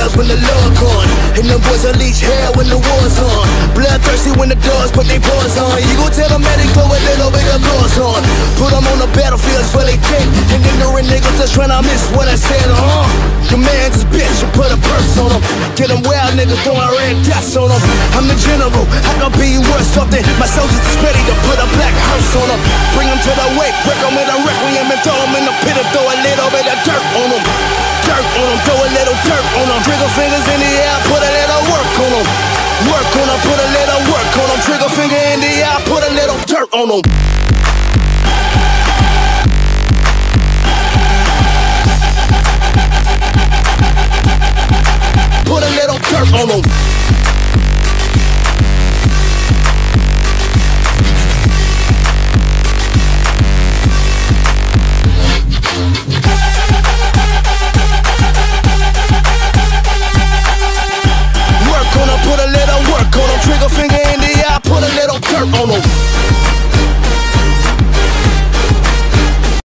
bells when the Lord gone, and the boys will leech hell when the war's on. Bloodthirsty when the dogs put they paws on. You gon' tell them that they go a little bit of cause on. Put them on the battlefields for they kick, and ignorant niggas just tryna miss what I said, Your man's a bitch, you put a purse on him. Get them wild niggas throwing red dots on them. I'm the general, I can be worth something. My soldiers is ready to put a black house on them. Bring them to the wake, break them with a requiem and throw them in the pit and throw a little bit of dirt on them. Dirt on them, throw a little dirt on them. Trigger fingers in the air, put a little work on them. Work on them, put a little work on them. Trigger finger in the air, put a little dirt on them. Put a little dirt on them.